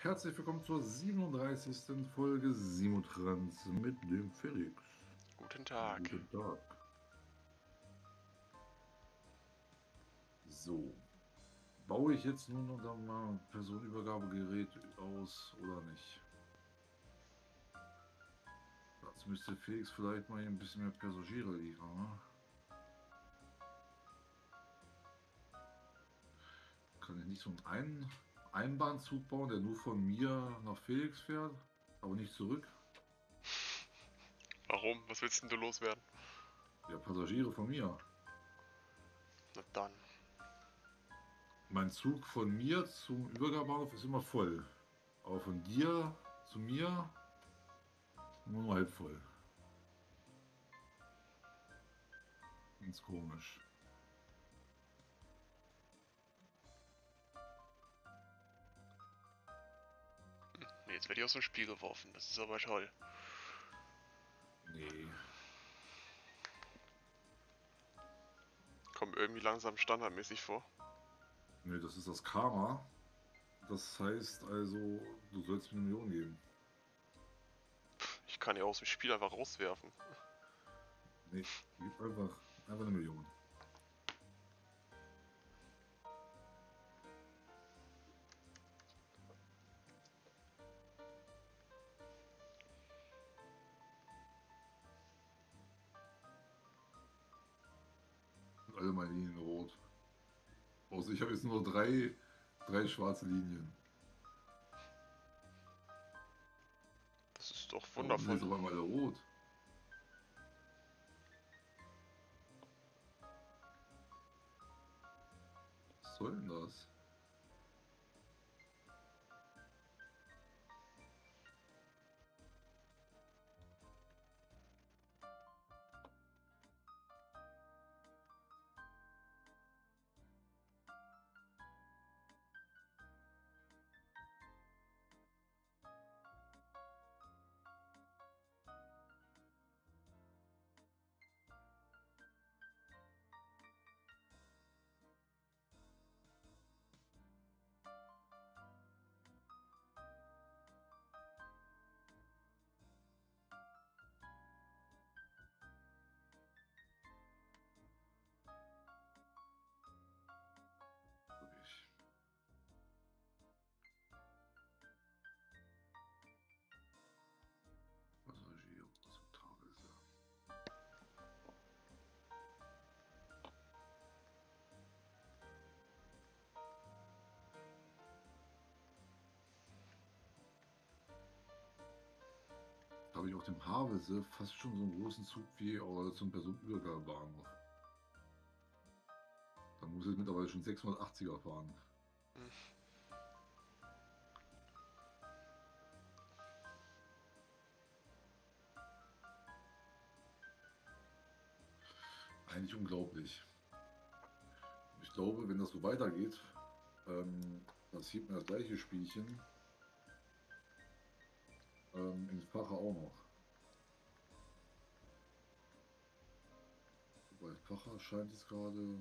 herzlich willkommen zur 37. Folge Simotrans mit dem Felix. Guten Tag. Guten Tag. So, baue ich jetzt nun noch mal Personenübergabegerät aus oder nicht? Dazu müsste Felix vielleicht mal ein bisschen mehr Passagiere liefern, ne? Kann ich nicht so einen Einbahnzug bauen, der nur von mir nach Felix fährt, aber nicht zurück? Warum? Was willst denn du loswerden? Ja, Passagiere von mir. Na dann. Mein Zug von mir zum Übergabebahnhof ist immer voll. Aber von dir zu mir nur halb voll. Ganz komisch. Jetzt werde ich aus dem Spiel geworfen. Das ist aber toll. Nee. Kommt irgendwie langsam standardmäßig vor. Nee, das ist das Karma. Das heißt also, du sollst mir 1 Million geben. Ich kann ja aus dem Spiel einfach rauswerfen. Nee, gib einfach 1 Million. Und alle meine Linien rot. Außer ich habe jetzt nur drei schwarze Linien. Das ist doch Da unten sind wundervoll. jetzt aber mal alle rot. Was soll denn das? Wirklich. Passagiere, akzeptabel sein. Habe ich auf dem Havelse fast schon so einen großen Zug wie zum Personenübergabebahnhof. Da muss ich mittlerweile schon 680er fahren. Hm. Eigentlich unglaublich. Ich glaube, wenn das so weitergeht, passiert mir das gleiche Spielchen in Fache auch noch. Bei Facher scheint es gerade.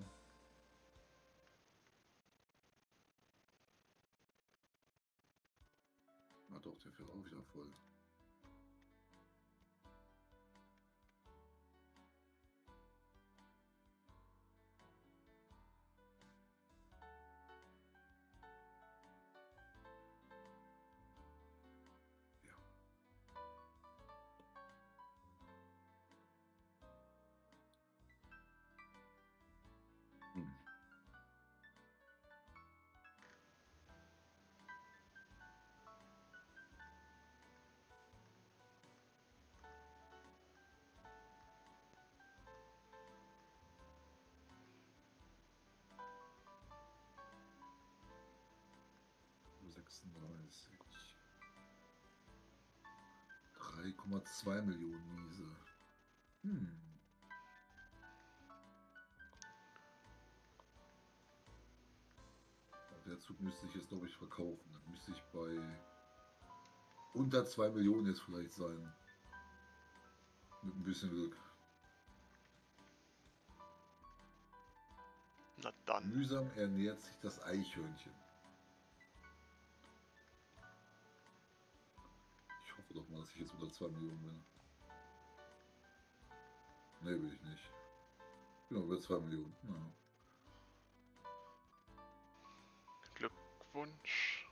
Na doch, der fährt auch wieder voll. Ja. Hm. Nur 36. 3,2 Millionen Miese. Der Zug müsste ich jetzt, glaube ich, verkaufen. Dann müsste ich bei unter 2 Millionen jetzt vielleicht sein. Mit ein bisschen Glück. Na dann. Mühsam ernährt sich das Eichhörnchen. doch mal, dass ich jetzt unter 2 Millionen bin. Ne, will ich nicht. Genau, über 2 Millionen. Ja. Glückwunsch.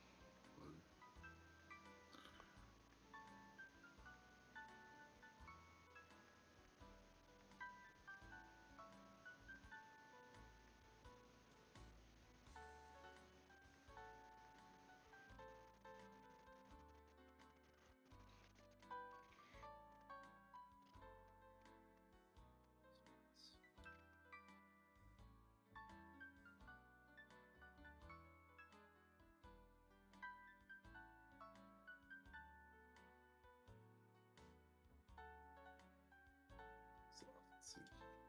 So, 80.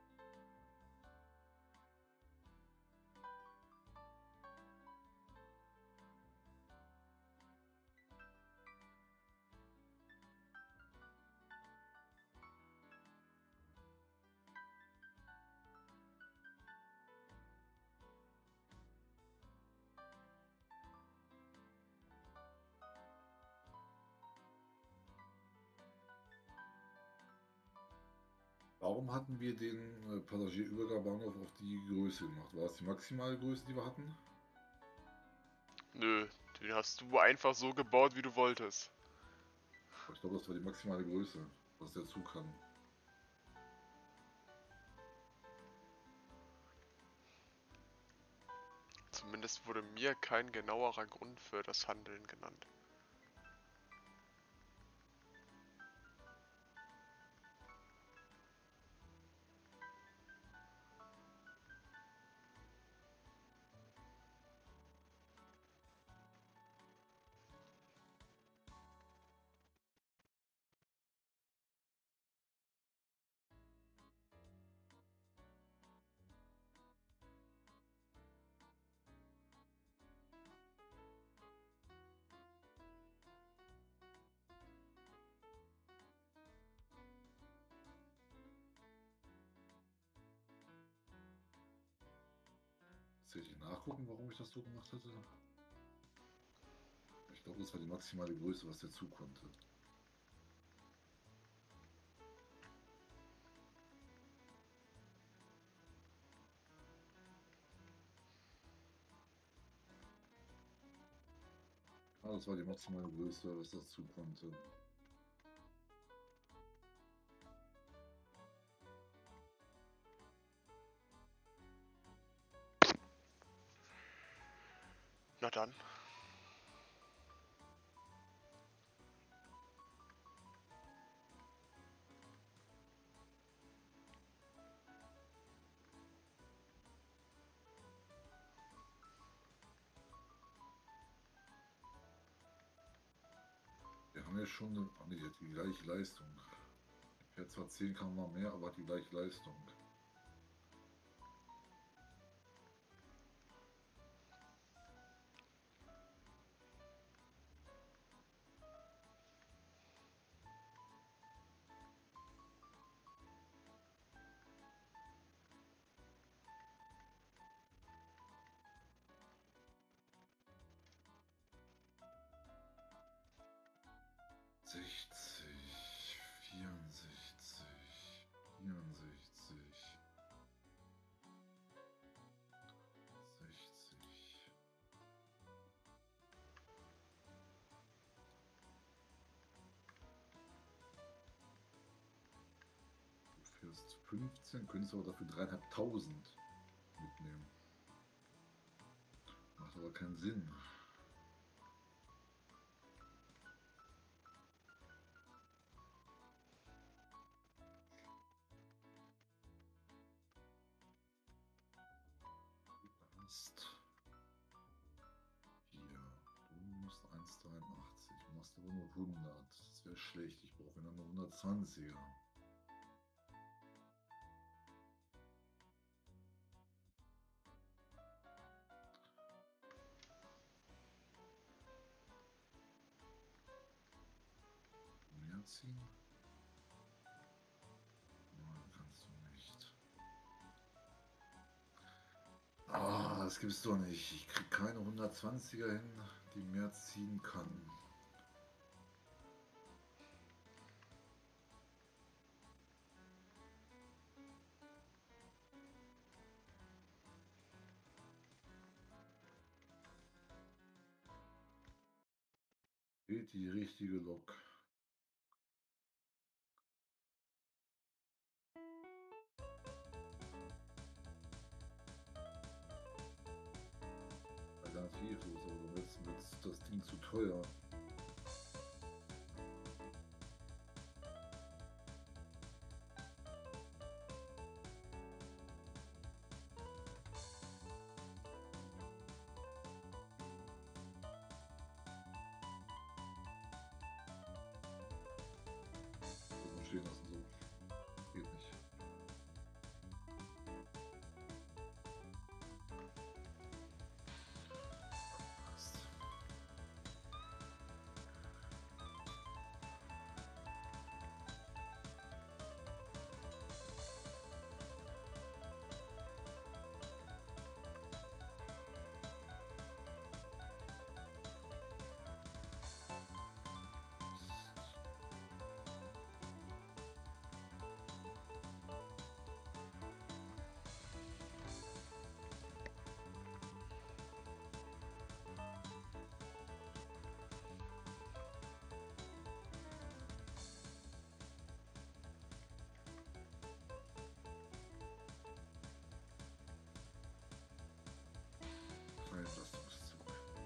Warum hatten wir den Passagierübergabebahnhof auf die Größe gemacht? War es die maximale Größe, die wir hatten? Nö, den hast du einfach so gebaut, wie du wolltest. Aber ich glaube, das war die maximale Größe, was der Zug kann. Zumindest wurde mir kein genauerer Grund für das Handeln genannt. Soll ich nachgucken, warum ich das so gemacht hatte? Ich glaube, das war die maximale Größe, was der Zug konnte. Ah, das war die maximale Größe, was das Zug konnte. Na dann. Wir haben ja schon eine, oh nee, die hat die gleiche Leistung. Die fährt zwar 10 km mehr, aber hat die gleiche Leistung. Sechzig, 64, 64, 60. Du fährst 15, könntest aber dafür 3.500 mitnehmen. Macht aber keinen Sinn. Du hast hier, du musst 1,83, du machst aber nur 100. Das wäre schlecht, ich brauche nur 120er. Mehr ziehen? Nein, kannst du nicht. Ah, das gibt's doch nicht. Ich krieg keine 120er hin, die mehr ziehen kann. Fehlt die richtige Lok. Alternativlos, aber jetzt wird das Ding zu teuer. Das muss stehen lassen, so. Geht nicht. Passt. Feinlastungszug.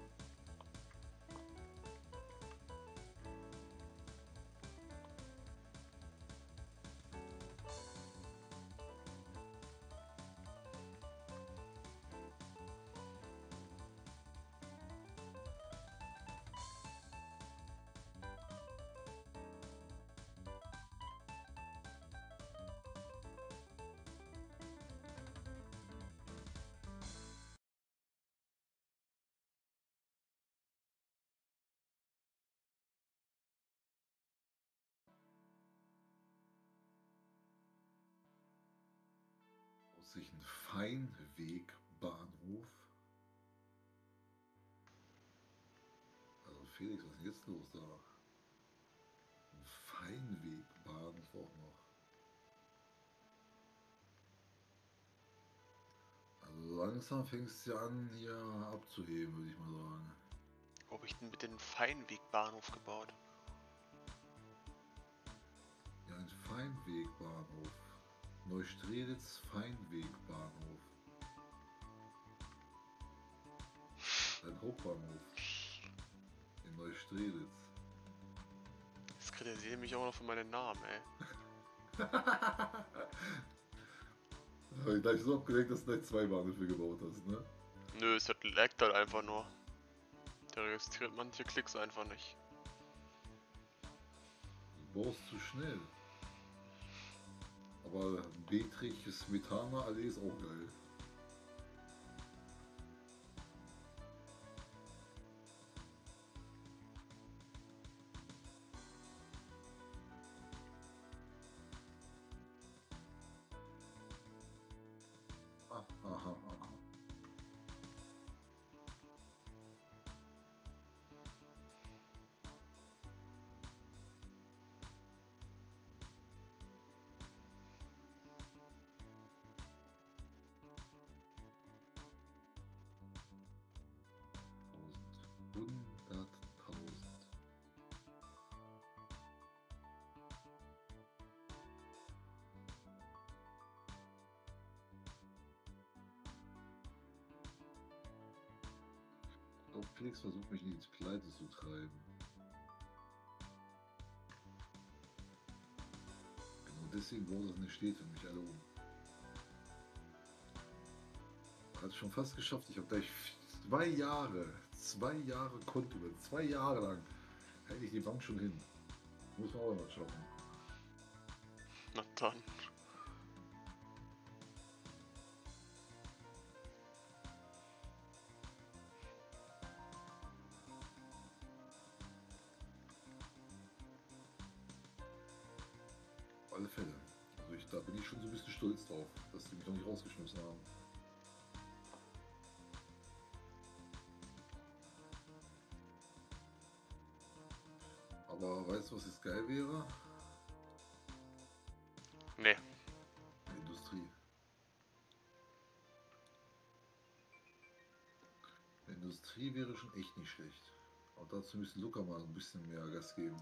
Sich ein Feinwegbahnhof. Also Felix, was ist denn jetzt los da? Ein Feinwegbahnhof auch noch. Also langsam fängt es ja an, hier abzuheben, würde ich mal sagen. Wo habe ich denn mit dem Feinwegbahnhof gebaut? Ja, ein Feinwegbahnhof. Neustrelitz Feinwegbahnhof. Ein Hauptbahnhof in Neustrelitz. Jetzt kritisieren mich auch noch für meinen Namen, ey. Habe ich gleich so abgelenkt, dass du gleich 2 Bahnhöfe gebaut hast, ne? Nö, es laggt halt einfach nur. Der registriert manche Klicks einfach nicht. Du baust zu schnell. Aber Betrich Smetana Allee ist auch geil. Ah, aha, aha. Hunderttausend. Ich glaube, Felix versucht mich nicht ins Pleite zu treiben. Genau deswegen baut das nicht steht für mich alle um. Hat es schon fast geschafft. Ich habe gleich 2 Jahre Konto, 2 Jahre lang hätte ich die Bank schon hin. Muss man auch noch schaffen. Na dann. Auf alle Fälle. Also da bin ich schon so ein bisschen stolz drauf, dass die mich noch nicht rausgeschmissen haben. Aber weißt du, was jetzt geil wäre? Nee. Industrie. Industrie wäre schon echt nicht schlecht. Aber dazu müsste Luca mal ein bisschen mehr Gas geben.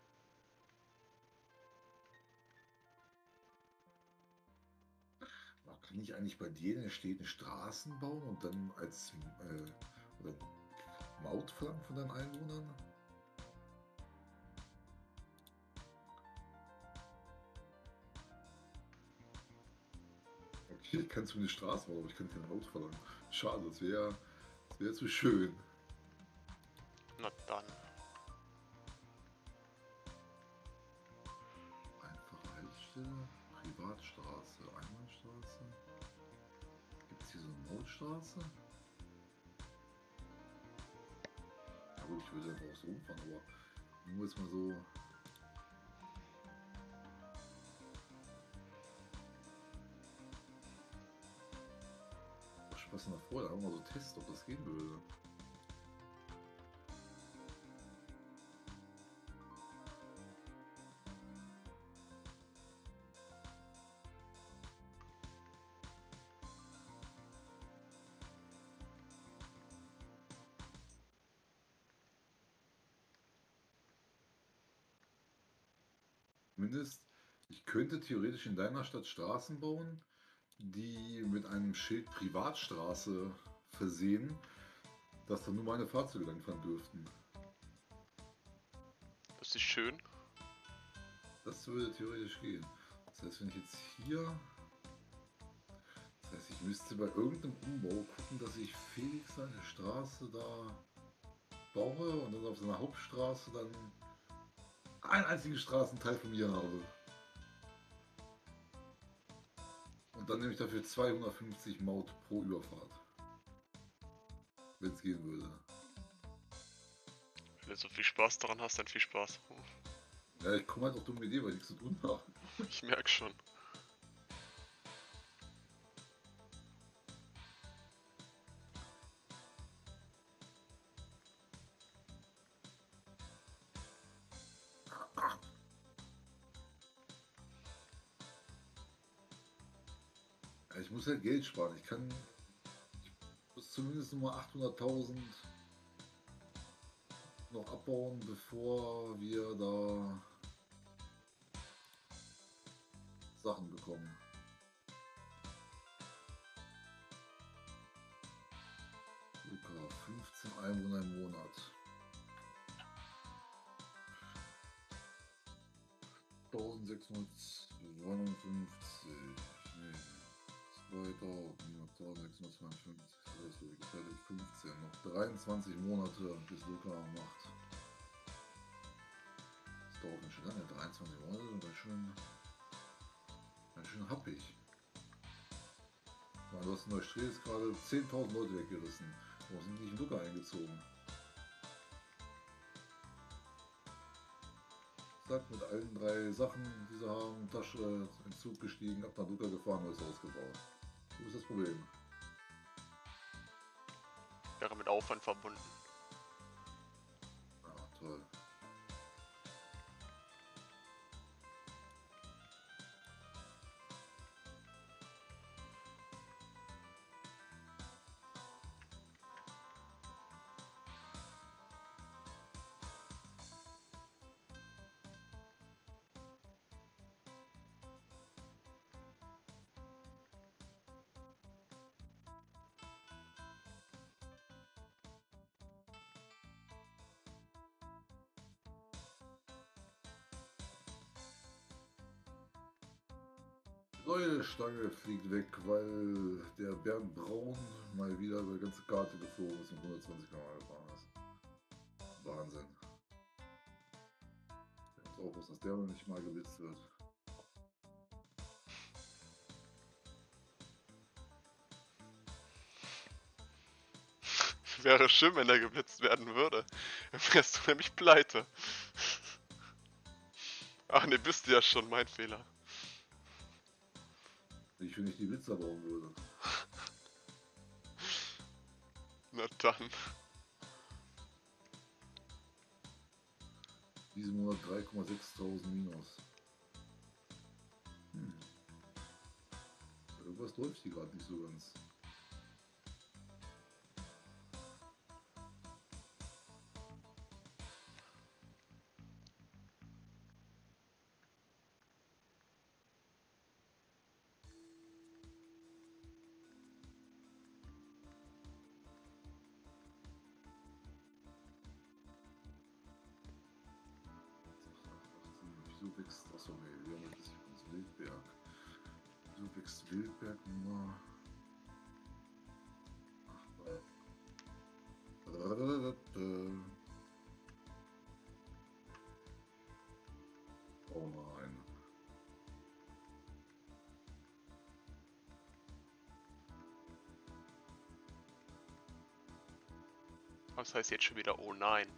Kann ich eigentlich bei dir in den Städten Straßen bauen und dann als oder Maut verlangen von deinen Einwohnern? Okay, ich kann zumindest Straßen bauen, aber ich kann keine Maut verlangen. Schade, das wär zu schön. Na dann. Einfache Haltestelle, Privatstraße, Einbahnstraße. Gibt es hier so eine Mautstraße? Ja gut, ich würde einfach auch so umfahren, aber nur jetzt mal so. Spaß nach vorne, einfach mal so testen, ob das gehen würde. Zumindest, ich könnte theoretisch in deiner Stadt Straßen bauen, die mit einem Schild Privatstraße versehen, dass da nur meine Fahrzeuge langfahren dürften. Das ist schön. Das würde theoretisch gehen. Das heißt, wenn ich jetzt hier... Das heißt, ich müsste bei irgendeinem Umbau gucken, dass ich Felix eine Straße da baue und dann auf seiner Hauptstraße dann einen einzigen Straßenteil von mir habe. Und dann nehme ich dafür 250 Maut pro Überfahrt. Wenn es gehen würde. Wenn du so viel Spaß daran hast, dann viel Spaß. Ja, ich komme halt auf dumme Idee, weil ich nichts zu tun habe. Ich merke schon. Ja, ich muss halt Geld sparen. Ich muss zumindest nur mal 800.000 noch abbauen, bevor wir da Sachen bekommen. Luca, 15 Einwohner im Monat. 1652. Nee. 2652. Also geteilt durch 15. Noch 23 Monate, bis Luca macht. Das dauert ganz schön lange. 23 Monate sind ganz schön happig. Du hast in Neustrelitz gerade 10.000 Leute weggerissen. Warum sind die nicht in Luca eingezogen? Sagt mit allen 3 Sachen, die sie haben, Tasche, in den Zug gestiegen, ab nach Luca gefahren, neues Haus gebaut. Wo ist das Problem? Wäre mit Aufwand verbunden. Ah, toll. Neue Stange fliegt weg, weil der Bernd Braun mal wieder über die ganze Karte geflogen ist und 120 km gefahren ist. Wahnsinn. Ich muss aufpassen, dass der noch nicht mal geblitzt wird. Wäre schön, wenn er geblitzt werden würde. Dann wärst du nämlich pleite. Ach ne, bist du ja schon, mein Fehler. Wenn ich die Blitzer bauen würde. Na dann. Diesen Monat 3,6.000 minus. Irgendwas läuft hier gerade nicht so ganz. Wieso wächst. Achso, nee, wir haben das ist Wildberg. Wieso wächst Wildberg nur. Oh nein. Was heißt jetzt schon wieder, oh nein?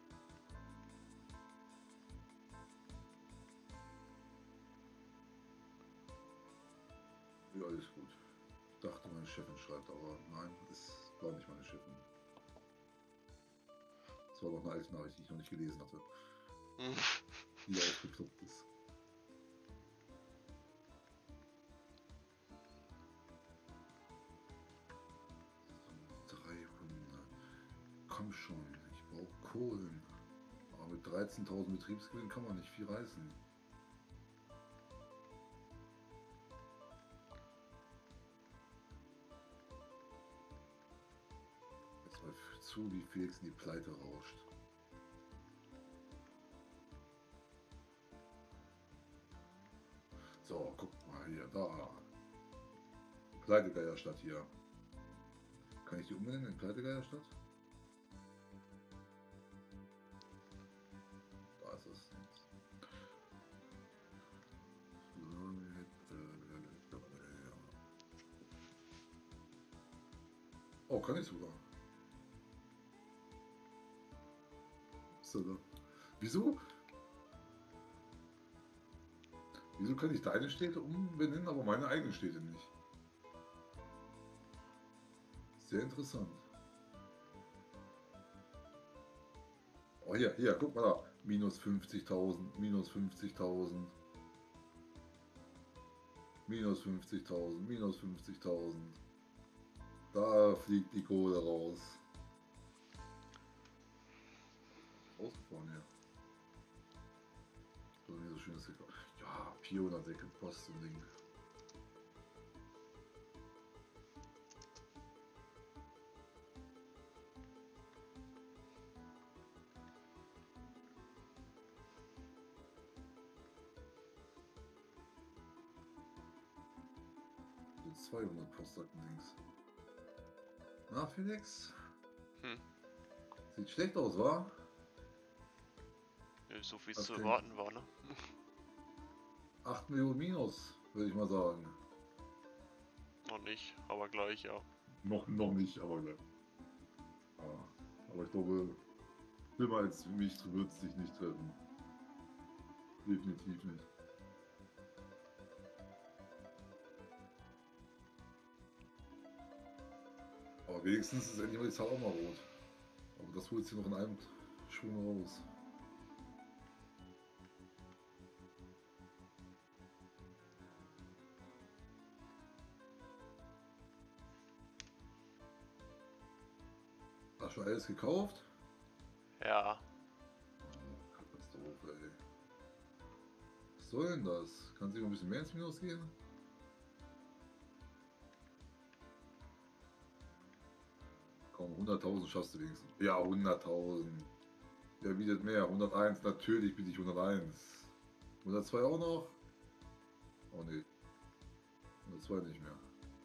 Ja, alles gut. Ich dachte, meine Chefin schreibt, aber nein, es war nicht meine Chefin. Es war noch eine alte Nachricht, die ich noch nicht gelesen hatte, die aufgeploppt ist. So, 300. Komm schon, ich brauche Kohlen. Aber mit 13.000 Betriebsgewinn kann man nicht viel reißen. Jetzt mal zu, wie Felix in die Pleite rauscht. So, guck mal hier, da. Pleitegeierstadt hier. Kann ich die umbenennen in Pleitegeierstadt? Da ist es. Oh, kann ich sogar. So, da. Wieso? Wieso kann ich deine Städte umbenennen, aber meine eigenen Städte nicht? Sehr interessant. Oh, hier, guck mal da. Minus 50.000, minus 50.000. Minus 50.000, minus 50.000. Da fliegt die Kohle raus. Rausgefahren hier. Das ist nicht so schönes Säcke. Ja, 400 Säcke Post und Ding. So 200 Postsacken links. Na, Felix? Hm. Sieht schlecht aus, wa? Ja, so wie es Was zu denn? erwarten war, ne? 8 Millionen Minus, würde ich mal sagen. Noch nicht, aber gleich, ja. Noch nicht, aber gleich. Aber ich glaube, schlimmer als mich wird es dich nicht treffen. Definitiv nicht. Aber wenigstens ist endlich mal die Zahl auch mal rot. Aber das holt sie noch in einem Schwung raus. Hast du alles gekauft? Ja, Oh, Katastrophe, ey. Was soll denn das? Kannst du noch ein bisschen mehr ins Minus gehen? Komm, 100.000 schaffst du wenigstens. Ja, 100.000. Wer bietet mehr? 101, natürlich biete ich 101. 102 auch noch? Oh ne, 102 nicht mehr.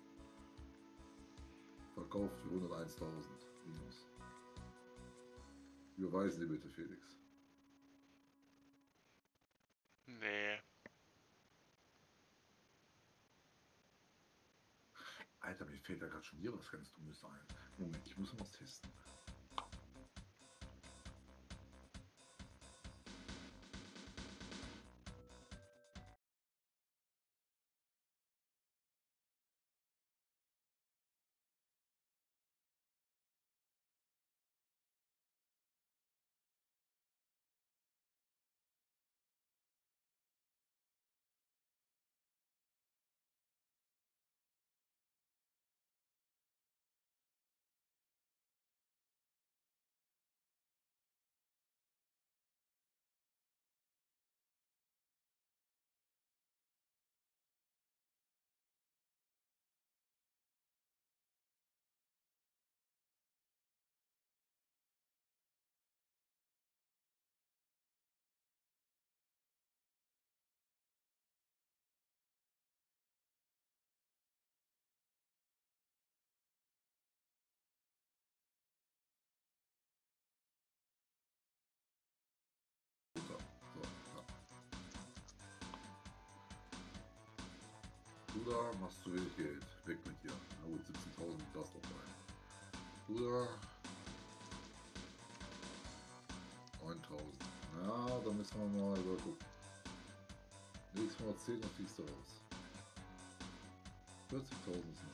Verkauft für 101.000 minus. Überweisen Sie bitte, Felix. nee. Alter, mir fällt da gerade schon wieder was ganz Dummes ein. Moment, ich muss mal was testen. Du da machst zu wenig Geld. Weg mit dir. Na gut, 17.000 das doch rein. Du da 9.000. Na, da müssen wir mal gucken. Nächstes Mal 10 und fliegst du raus. 40.000 sind.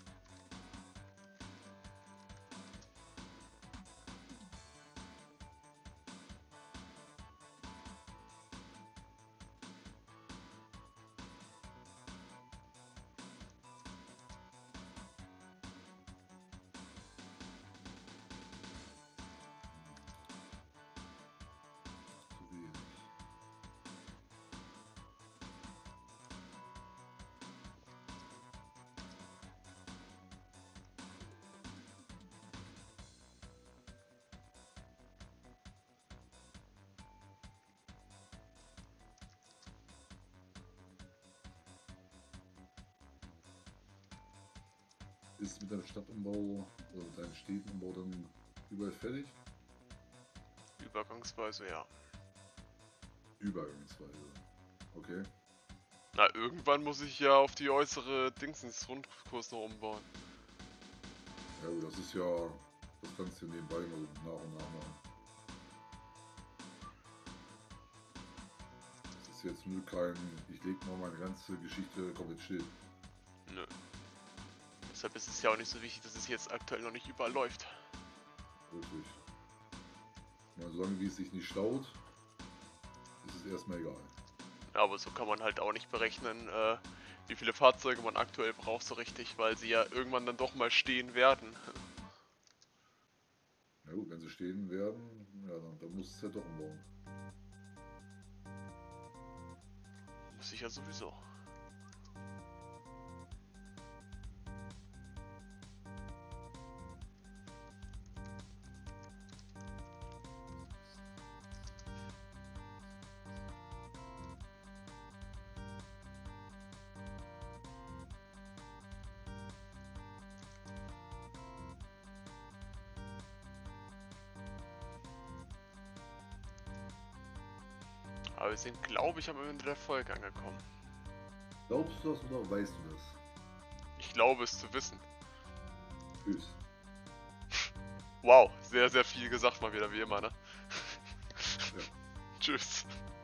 Zu wenig. Ist mit deinem Stadtumbau oder mit deinem Städtenumbau dann überall fertig? Übergangsweise, ja. Übergangsweise. Okay. Na, irgendwann muss ich ja auf die äußere Dingsens-Rundkurs noch umbauen. Ja gut, das ist ja, das kannst du nebenbei mal so nach und nach machen. Das ist jetzt nur kein, ich leg mal meine ganze Geschichte komplett still. Nö. Deshalb ist es ja auch nicht so wichtig, dass es jetzt aktuell noch nicht überall läuft. Wirklich. Ich meine, solange wie es sich nicht staut, ist es erstmal egal. Ja, aber so kann man halt auch nicht berechnen, wie viele Fahrzeuge man aktuell braucht so richtig, weil sie ja irgendwann dann doch mal stehen werden. Na gut, wenn sie stehen werden, ja, dann muss es ja doch umbauen. Muss ich ja sowieso. Aber wir sind, glaube ich, am Ende der Folge angekommen. Glaubst du das oder weißt du das? Ich glaube es zu wissen. Tschüss. Wow, sehr, sehr viel gesagt mal wieder, wie immer, ne? Ja. Tschüss.